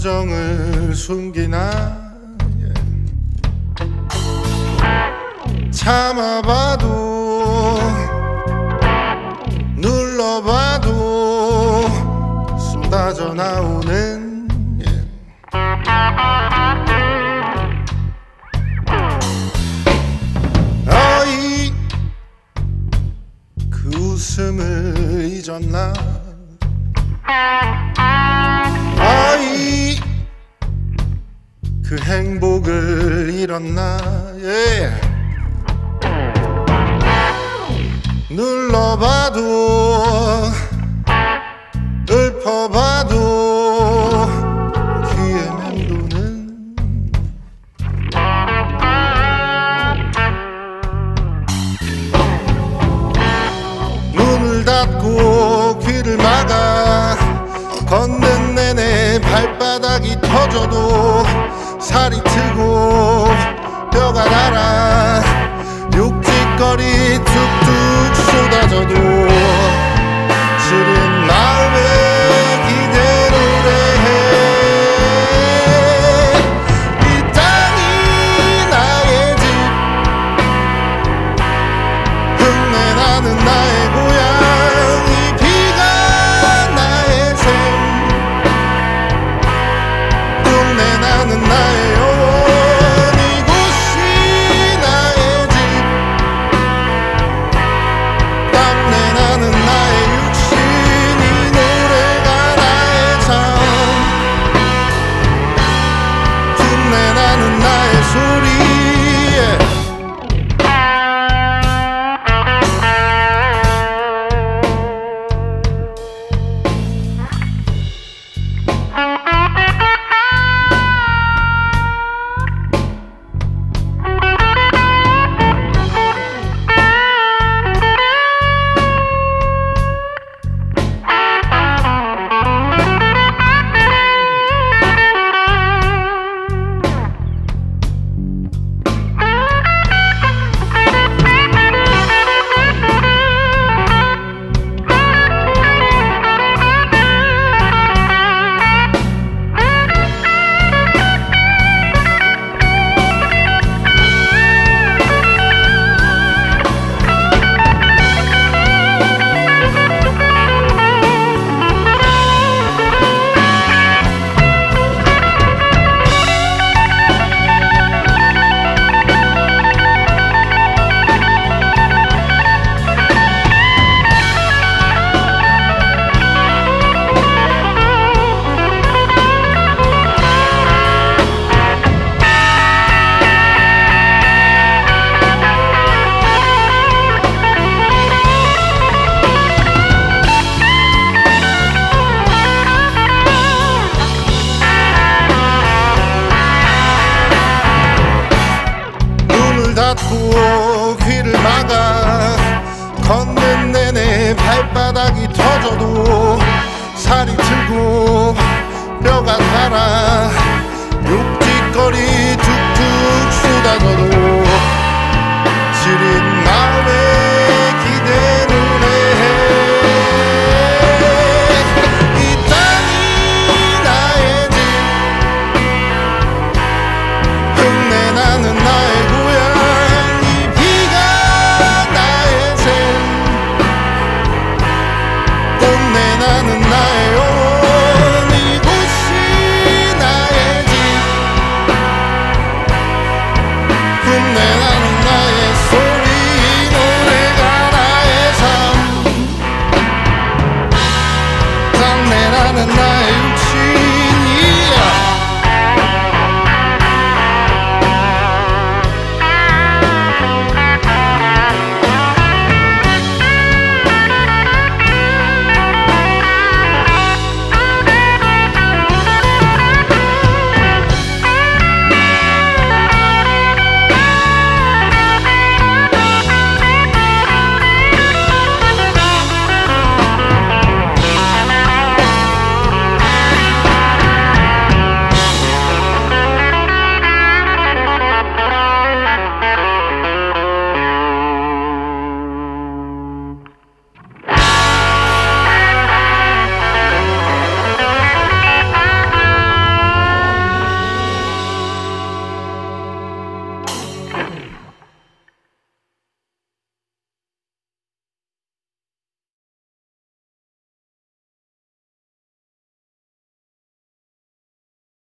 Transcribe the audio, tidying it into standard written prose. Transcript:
감정을 숨기나 참아봐도 눌러봐도 쏟아져 나오는 어이 그 웃음을 잊었나 어이 그 행복을 잃었나 눌러봐도 읊어봐도 귀에 맴도는 문을 닫고 귀를 막아 걷는 내내 발바닥이 터져도 살이 트고 뼈가 달아 육직거리 툭툭 쏟아져도 시린 마음에 기대를 해 이 땅이 나의 집 흉내나는 나의 고향 이 비가 나의 샘 흉내나는 나의 영혼 이곳이 나의 집 땀내나는 나의 육신 이 노래가 나의 삶 흉내나는 나의 소리 닫고 귀를 막아 걷는 내내 발바닥이 터져도 살이 들고 뼈가 달아 육직거리 툭툭 쏟아져도 시린